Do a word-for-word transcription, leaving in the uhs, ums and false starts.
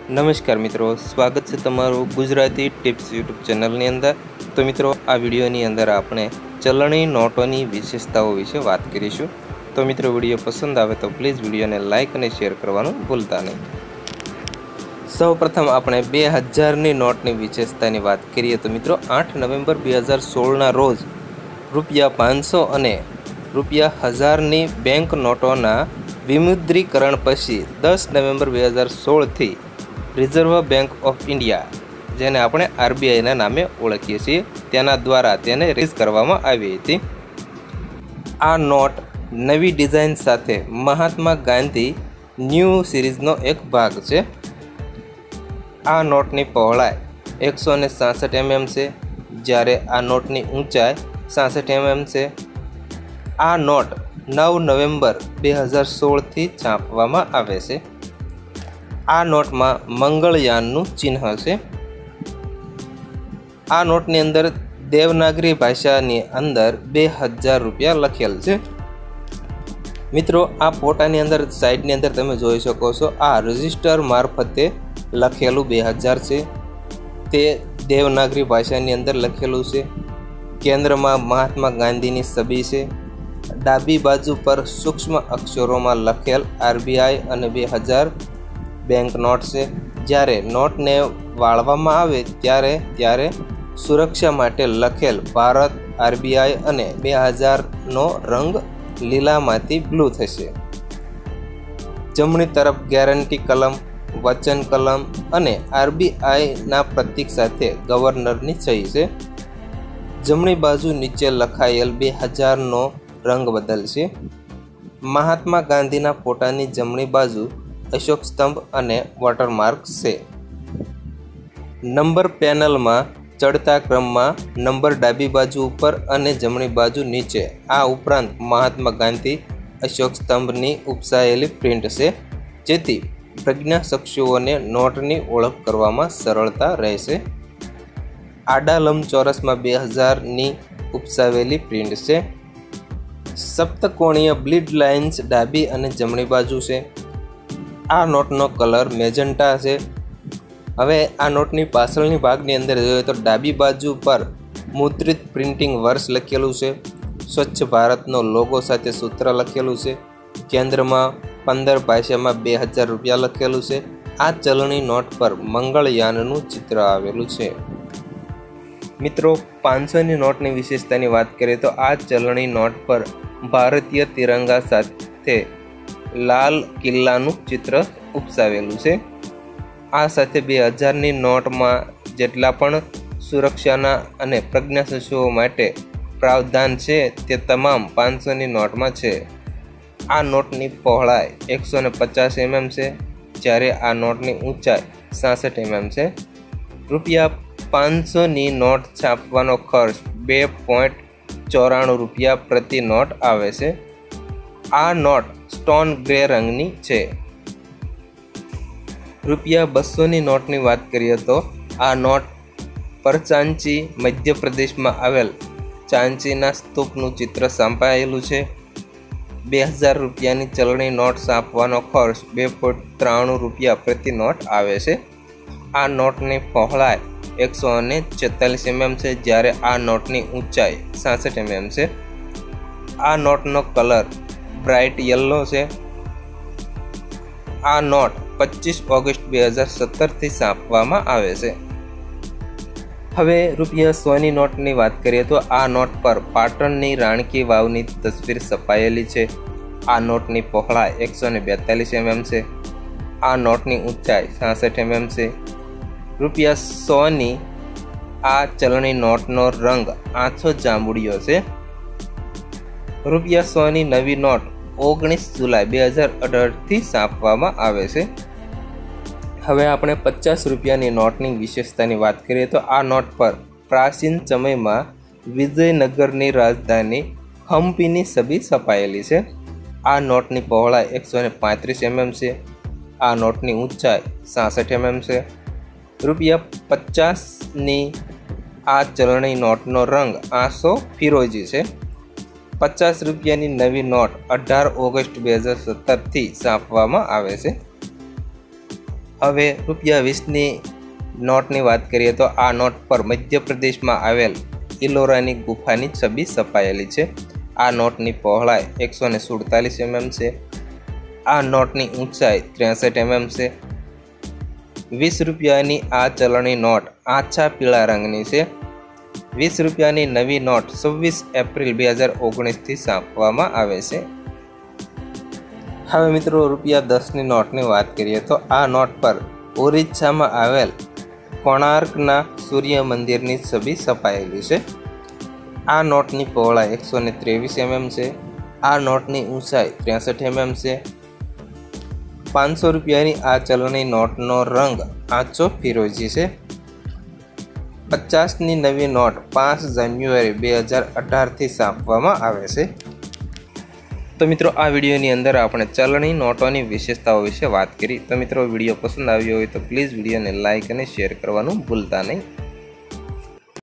નમસ્કાર મિત્રો, સ્વાગત છે તમારું ગુજરાતી ટિપ્સ યુટ્યુબ ચેનલની અંદર। તો મિત્રો, આ વિડીયોની અંદર આપણે ચલણી નોટોની વિશેષતાઓ વિશે વાત કરીશું। તો મિત્રો, વિડીયો પસંદ આવે તો પ્લીઝ વિડીયોને લાઇક અને શેર કરવાનું ભૂલતા નહીં। સૌપ્રથમ આપણે બે હજારની નોટની વિશેષતાની વાત કરીએ તો મિત્રો, આઠ નવેમ્બર બે હજાર સોળના રોજ રૂપિયા પાંચસો અને રૂપિયા હજારની બેંક નોટોના વિમુદ્રીકરણ પછી દસ નવેમ્બર બે હજાર સોળથી રિઝર્વ બેંક ઓફ ઇન્ડિયા, જેને આપણે આરબીઆઈના નામે ઓળખીએ છીએ, તેના દ્વારા તેને રિલીઝ કરવામાં આવી હતી। આ નોટ નવી ડિઝાઇન સાથે મહાત્મા ગાંધી ન્યૂ સિરીઝનો એક ભાગ છે। આ નોટની પહોળાઈ એકસો ને સાસઠ એમએમ છે, જ્યારે આ નોટની ઊંચાઈ સાસઠ એમએમ છે। આ નોટ નવ નવેમ્બર બે હજાર સોળથી છાપવામાં આવે છે। આ નોટમાં મંગળયાનનું ચિહ્ન છે। આ નોટની અંદર દેવનાગરી ભાષાની અંદર બે હજાર રૂપિયા લખેલ છે। મિત્રો, આ ફોટાની અંદર સાઈડની અંદર તમે જોઈ શકો છો, આ રજિસ્ટર મારફતે લખેલું બે હજાર છે, તે દેવનાગરી ભાષાની અંદર લખેલું છે। કેન્દ્રમાં મહાત્મા ગાંધીની છબી છે। ડાબી બાજુ પર સૂક્ષ્મ અક્ષરોમાં લખેલ આરબીઆઈ અને બે હજાર બેંક નોટ છે। જ્યારે નોટને વાળવામાં આવે ત્યારે ત્યારે સુરક્ષા માટે લખેલ ભારત, આરબીઆઈ અને બે હજારનો રંગ લીલામાંથી બ્લુ થશે। જમણી તરફ ગેરંટી કલમ, વચન કલમ અને આરબીઆઈના પ્રતીક સાથે ગવર્નરની સહી છે। જમણી બાજુ નીચે લખાયેલ બે હજારનો રંગ બદલશે। મહાત્મા ગાંધીના ફોટાની જમણી બાજુ અશોક સ્તંભ અને વોટરમાર્ક છે। નંબર પેનલમાં ચડતા ક્રમમાં નંબર ડાબી બાજુ ઉપર અને જમણી બાજુ નીચે। આ ઉપરાંત મહાત્મા ગાંધી અશોક સ્તંભની ઉપસાયેલી પ્રિન્ટ છે, જેથી પ્રજ્ઞાચક્ષુઓને નોટની ઓળખ કરવામાં સરળતા રહેશે। આડા લંબચોરસમાં બે હજારની ઉપસાવેલી પ્રિન્ટ છે। સપ્તકોણીય બ્લીડ લાઇન્સ ડાબી અને જમણી બાજુ છે। આ નોટનો કલર મેજન્ટા છે। હવે આ નોટની પાછળની ભાગની અંદર જોઈએ તો ડાબી બાજુ પર મુદ્રિત પ્રિન્ટિંગ વર્ષ લખેલું છે। સ્વચ્છ ભારતનો લોગો સાથે સૂત્ર લખેલું છે। કેન્દ્રમાં પંદર ભાષામાં બે હજાર રૂપિયા લખેલું છે। આ ચલણી નોટ પર મંગળયાનનું ચિત્ર આવેલું છે। મિત્રો, પાંચસોની નોટની વિશેષતાની વાત કરીએ તો આ ચલણી નોટ પર ભારતીય તિરંગા સાથે લાલ કિલ્લાનું ચિત્ર ઉપસાવેલું છે। આ સાથે બે હજારની નોટમાં જેટલા પણ સુરક્ષાના અને પ્રજ્ઞાચક્ષુઓ માટે પ્રાવધાન છે તે તમામ પાંચસોની નોટમાં છે। આ નોટની પહોળાઈ એકસો ને પચાસ એમએમ છે, જ્યારે આ નોટની ઊંચાઈ સાસઠ એમએમ છે। રૂપિયા પાંચસોની નોટ છાપવાનો ખર્ચ બે પોઈન્ટ ચોરાણું રૂપિયા પ્રતિ નોટ આવે છે। આ નોટ સ્ટોન ગ્રે રંગની છે। રૂપિયા બસોની નોટની વાત કરીએ તો આ નોટ પર ચાંચી, મધ્યપ્રદેશમાં આવેલ ચાંચીના સ્તૂપનું ચિત્ર છાપાયેલું છે। બે હજાર રૂપિયાની ચલણી નોટ છાપવાનો ખર્ચ બે પોઈન્ટ ત્રાણું રૂપિયા પ્રતિ નોટ આવે છે। આ નોટની પહોળાઈ એકસો અને છેતાલીસ એમએમ છે, જ્યારે આ નોટની ઊંચાઈ સાસઠ એમએમ છે। આ નોટનો કલર બ્રાઇટ યલો છે। આ નોટ પચીસ ઓગસ્ટ બે હજાર સત્તરથી છાપવામાં આવે છે। હવે રૂપિયા સોની નોટની વાત કરીએ તો આ નોટ પર પાટણની રાણકી વાવની તસવીર છપાયેલી છે। આ નોટની પહોળાઈ એકસો ને બેતાલીસ એમએમ છે। આ નોટની ઊંચાઈ સાસઠ એમએમ છે। રૂપિયા સોની આ ચલણી નોટનો રંગ આછો જાંબુડિયો છે। રૂપિયા સોની નવી નોટ ઓગણીસ જુલાઈ બે હજાર અઢારથી છાપવામાં આવે છે। હવે આપણે પચાસ રૂપિયાની નોટની વિશેષતાની વાત કરીએ તો આ નોટ પર પ્રાચીન સમયમાં વિજયનગરની રાજધાની હમ્પીની છબી છપાયેલી છે। આ નોટની પહોળાઈ એકસો ને પાંત્રીસ એમએમ છે। આ નોટની ઊંચાઈ સાસઠ એમએમ છે। રૂપિયા પચાસની આ ચલણી નોટનો રંગ આસો ફિરોજી છે। પચાસ રૂપિયાની નવી નોટ અઢાર ઓગસ્ટ બે હજાર સત્તરથી છાપવામાં આવે છે। હવે રૂપિયા વીસની નોટની વાત કરીએ તો આ નોટ પર મધ્યપ્રદેશમાં આવેલ ઇલોરાની ગુફાની છબી છપાયેલી છે. આ નોટની પહોળાઈ એકસો ને સુડતાલીસ એમએમ છે. આ નોટની ઊંચાઈ ત્રેસઠ એમએમ છે. વીસ રૂપિયાની આ ચલણી નોટ આછા પીળા રંગની છે. વીસ રૂપિયાની નવી નોટ છવ્વીસ એપ્રિલ બે હજાર ઓગણીસથી છાપવામાં આવે છે. હવે મિત્રો રૂપિયા દસની નોટની વાત કરીએ તો આ નોટ પર ઓરિસ્સામાં આવેલ કોણાર્કના સૂર્ય મંદિરની છબી છપાયેલી છે. આ નોટની પહોળાઈ એકસો ને ત્રેવીસ એમએમ છે. આ નોટની ઊંચાઈ ત્રેસઠ એમએમ છે. પાંચસો રૂપિયાની આ ચલણી નોટનો રંગ આછો ફિરોજી છે. પચાસની નવી નોટ પાંચ જાન્યુઆરી બે હજાર અઢારથી છાપવામાં આવે છે. તો મિત્રો આ વિડીયોની અંદર આપણે ચલણી નોટોની વિશેષતાઓ વિશે વાત કરી. તો મિત્રો વિડીયો પસંદ આવ્યો હોય તો પ્લીઝ વિડીયોને લાઇક અને શેર કરવાનું ભૂલતા નહીં.